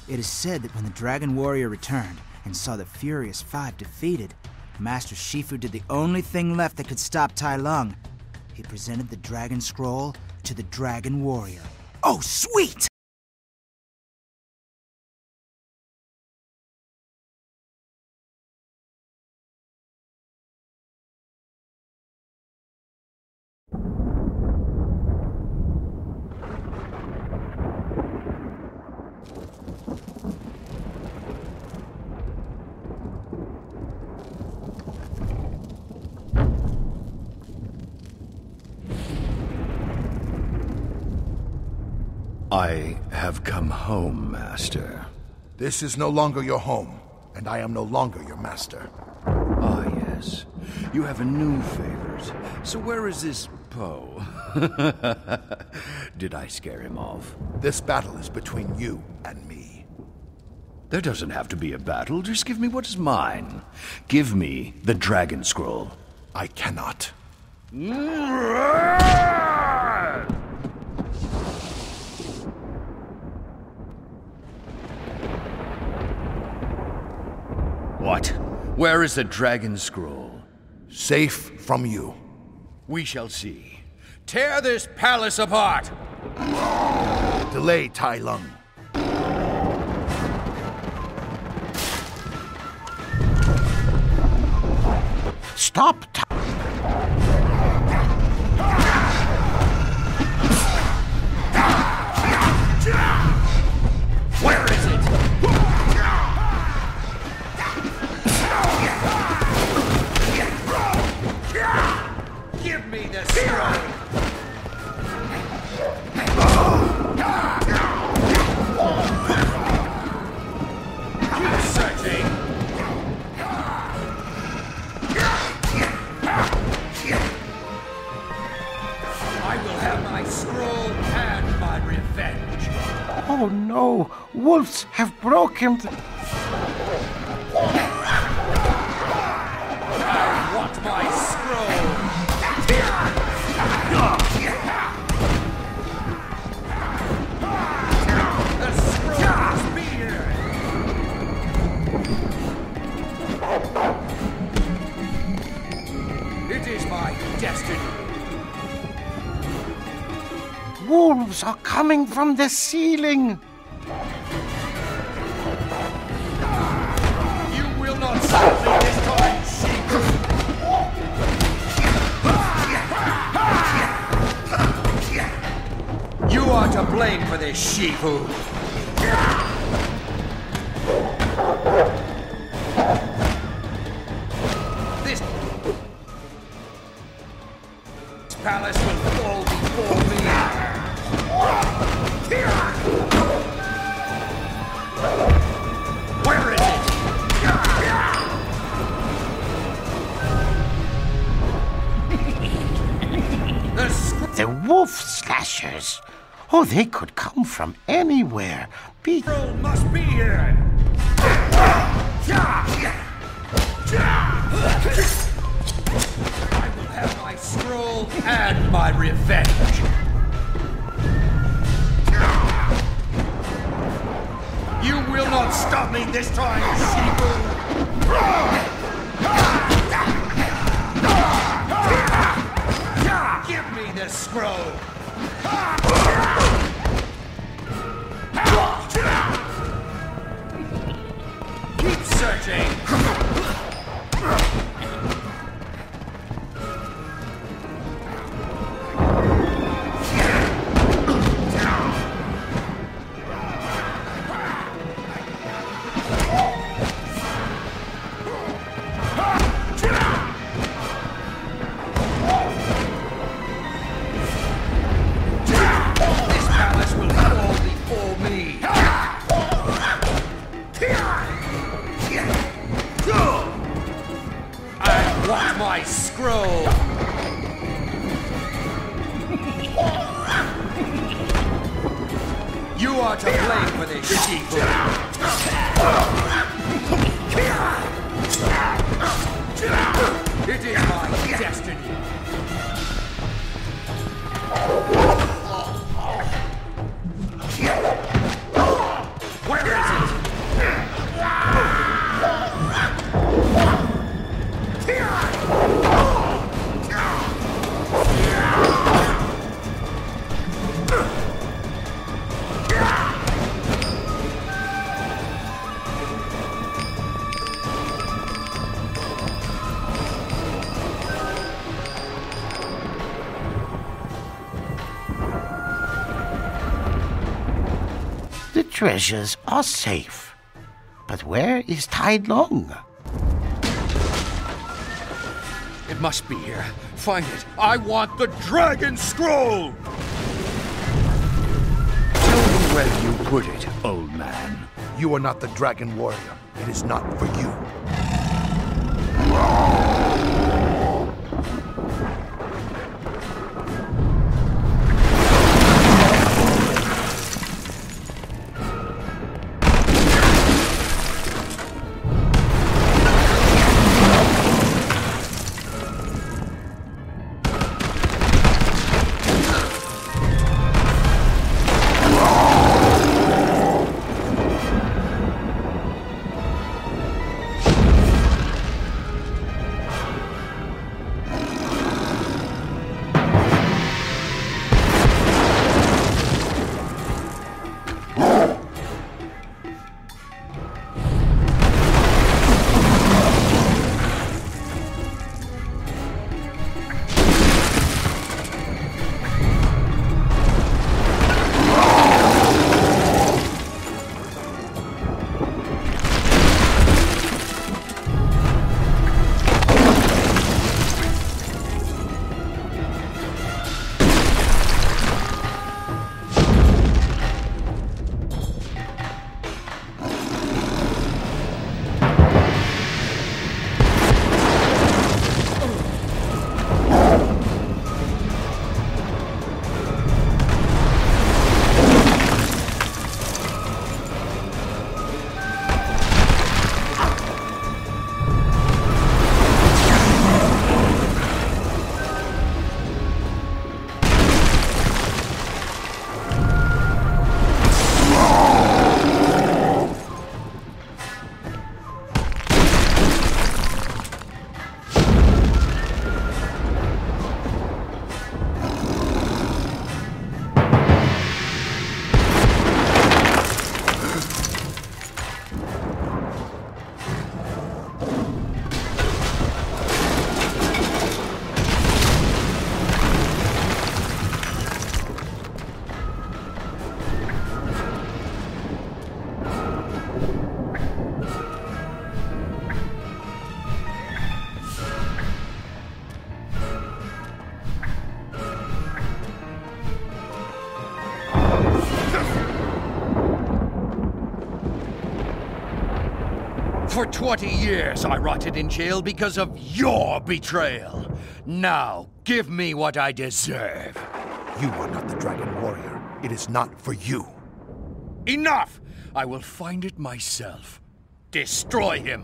It is said that when the Dragon Warrior returned and saw the Furious Five defeated, Master Shifu did the only thing left that could stop Tai Lung. He presented the Dragon Scroll to the Dragon Warrior. Oh, sweet! I have come home, Master. This is no longer your home, and I am no longer your master. Ah, yes. You have a new favorite. So where is this Poe? Did I scare him off? This battle is between you and me. There doesn't have to be a battle. Just give me what is mine. Give me the Dragon Scroll. I cannot. What? Where is the Dragon Scroll? Safe from you. We shall see. Tear this palace apart! Delay, Tai Lung. Stop! Where is it? Give me the scroll! Keep searching! I will have my scroll and my revenge. Oh no! Wolves have broken the... I want my scroll! The scroll must be here! It is my destiny. Wolves are coming from the ceiling! You will not stop me this time, Shifu! You are to blame for this, Shifu! This palace will fall before me! Where is it? The wolf slashers! Oh, they could come from anywhere. Be... Scroll must be here! I will have my scroll and my revenge! You will not stop me this time, Shifu! Give me the scroll! Keep searching! This palace will fall before me! I want my scroll! You are to blame for this, Shifu! It is my destiny! Where is it? treasures are safe. But where is Tai Lung? It must be here. Find it. I want the Dragon Scroll! Tell me where you put it, old man. You are not the Dragon Warrior. It is not for you. For 20 years I rotted in jail because of your betrayal. Now, give me what I deserve. You are not the Dragon Warrior. It is not for you. Enough! I will find it myself. Destroy him.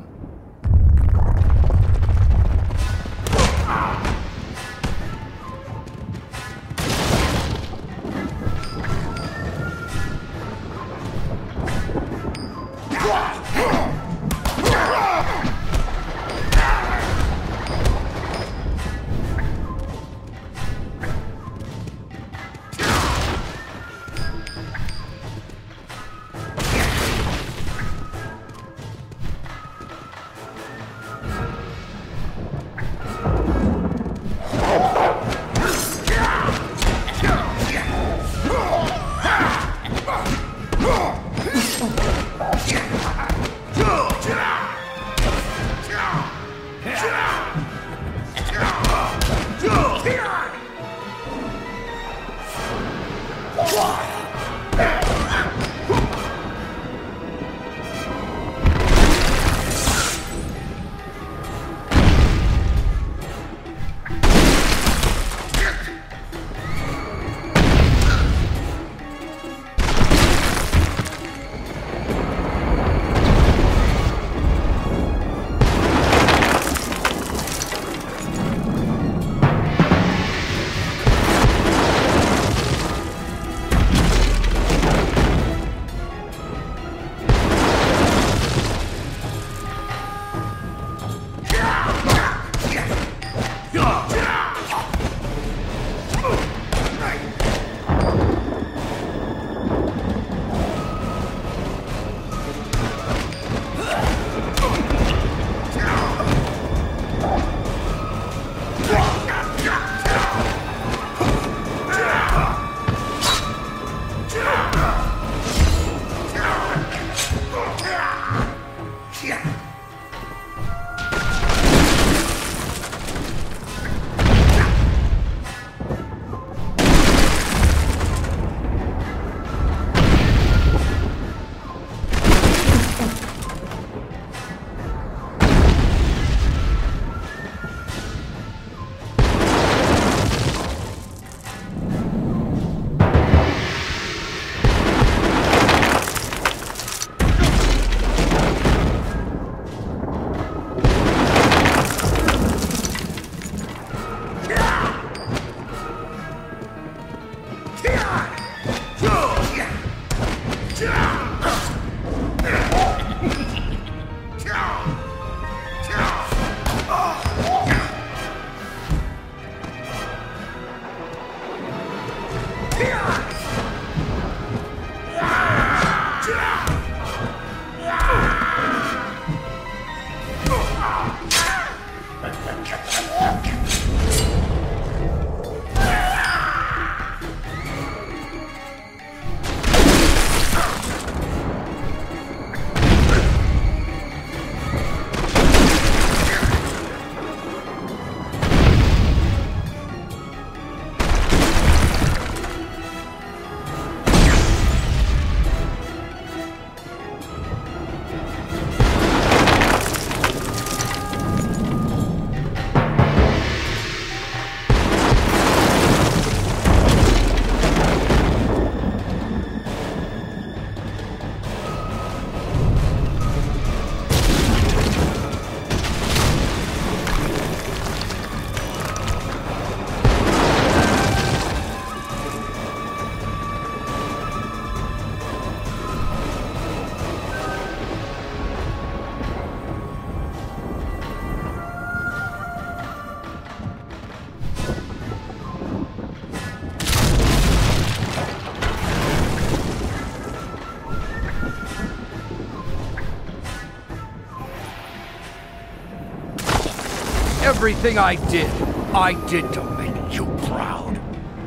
Everything I did to make you proud.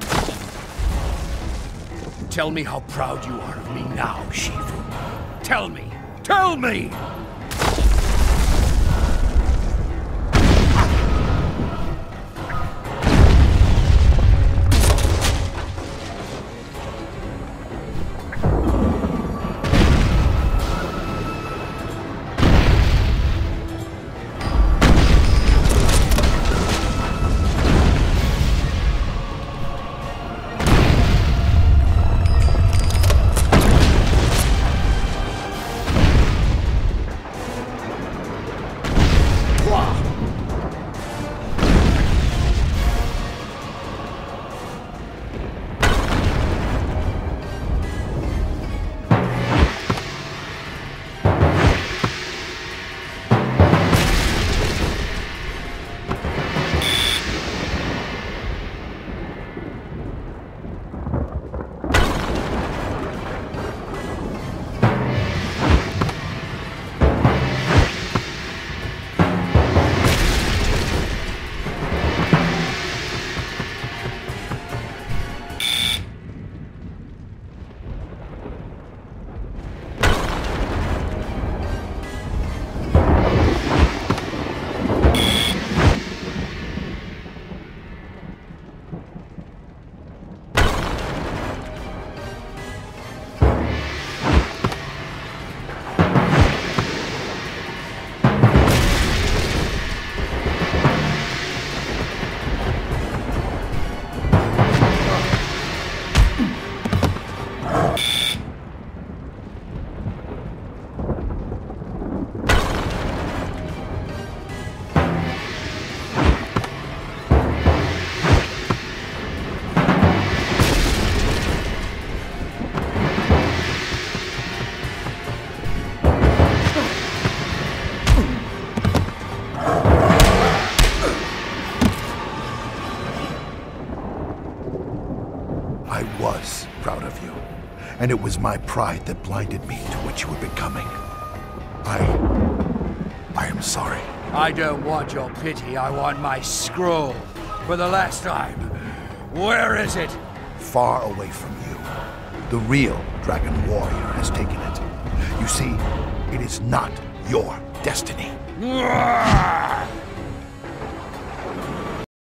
Tell me how proud you are of me now, Shifu. Tell me! Tell me! I was proud of you, and it was my pride that blinded me to what you were becoming. I am sorry. I don't want your pity, I want my scroll. For the last time. Where is it? Far away from you. The real Dragon Warrior has taken it. You see, it is not your destiny.